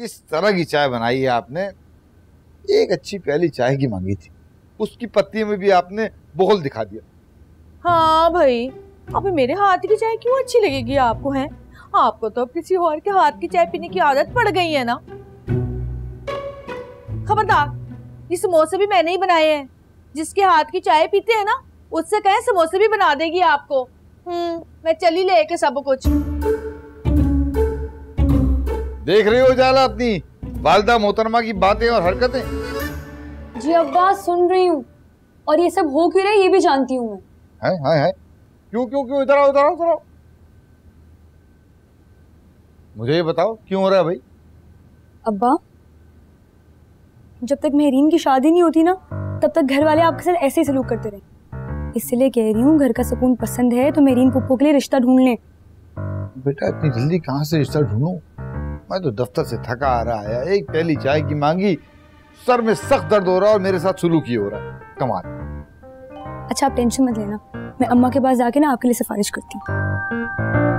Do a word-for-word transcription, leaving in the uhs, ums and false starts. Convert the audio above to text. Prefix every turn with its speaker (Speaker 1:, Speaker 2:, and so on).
Speaker 1: किस तरह की चाय बनाई है आपने। एक अच्छी प्याली चाय की मांगी थी, उसकी पत्ती में भी आपने बोल दिखा दिया।
Speaker 2: हाँ भाई, अभी मेरे हाथ की चाय क्यों अच्छी लगेगी आपको? है आपको तो अब किसी और के हाथ की चाय पीने की आदत पड़ गई है ना। खबरदार, ये समोसे भी मैंने ही बनाए हैं। जिसके हाथ की चाय पीते हैं ना, उससे कहें समोसे भी बना देगी आपको। हम्म मैं चली लेके सब कुछ।
Speaker 1: देख रही हो जाला अपनी वालदा मोहतरमा की बातें और हरकतें?
Speaker 3: जी अब्बा सुन रही हूँ, और ये सब हो क्यों रहा है ये भी जानती हूँ मैं।
Speaker 1: है है है क्यों क्यों क्यों? इधर आओ इधर आओ इधर आओ, मुझे ये बताओ क्यों हो रहा है भाई?
Speaker 3: अब्बा, जब तक मेहरीन की शादी नहीं होती ना, तब तक घर वाले आपके साथ ऐसे ही सलूक करते रहे। इसलिए कह रही हूँ, घर का सुकून पसंद है तो मेहरीन पुप्पो के लिए रिश्ता ढूंढ लें।
Speaker 1: बेटा इतनी जल्दी कहाँ से रिश्ता ढूंढूं? मैं तो दफ्तर से थका आ रहा है, एक प्याली चाय की मांगी, सर में सख्त दर्द हो रहा है और मेरे साथ सुलूक ही हो रहा है। कमाल।
Speaker 3: अच्छा आप टेंशन मत लेना, मैं अम्मा के पास जाके ना आपके लिए सिफारिश करती हूँ।